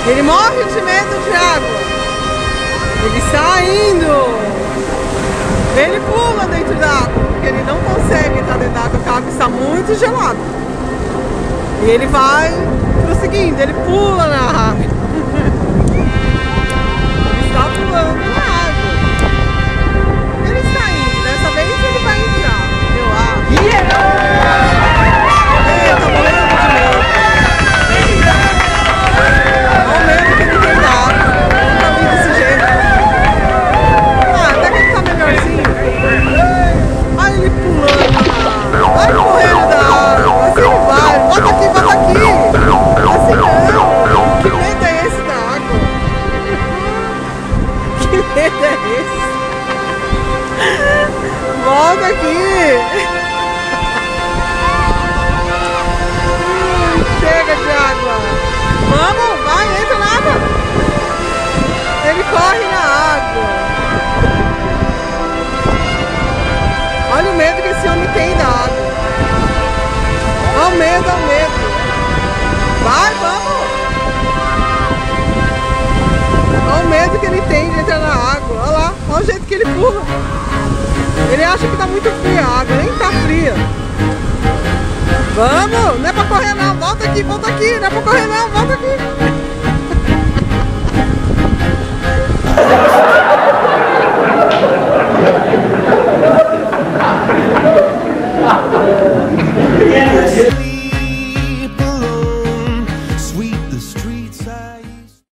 Ele morre de medo de água. Ele está indo. Ele pula dentro da água, porque ele não consegue entrar dentro da água, porque a água está muito gelada. E ele vai prosseguindo, ele pula na água. Ele está pulando na água. Ele está indo, dessa vez ele vai entrar, eu acho. Ele está morrendo de medo. Olha o medo que ele tem da água. Nunca vi desse jeito. Ah, até que ele está melhorzinho. Olha ele pulando na água. Vai correndo da água. Assim ele vai. Bota aqui, bota aqui. Assim não. Que medo é esse da água? Que medo é esse? Volta aqui. Chega de água. Vamos, vai, entra na água. Ele corre na água. Olha o medo que esse homem tem da água. Olha o medo, olha o medo. Vai, vamos. Olha o medo que ele tem de entrar na água. Olha lá, olha o jeito que ele pula. Ele acha que tá muito fria a água, nem tá fria. Vamos, não é pra correr não, volta aqui, não é pra correr não, volta aqui.